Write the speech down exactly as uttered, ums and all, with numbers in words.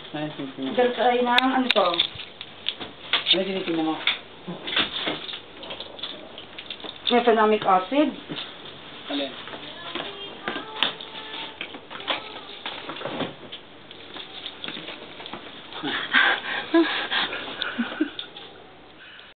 Ano tinitingnan mo? Dal ay ng ano to? Ano tinitingnan mo? Mefenamic acid. Alin?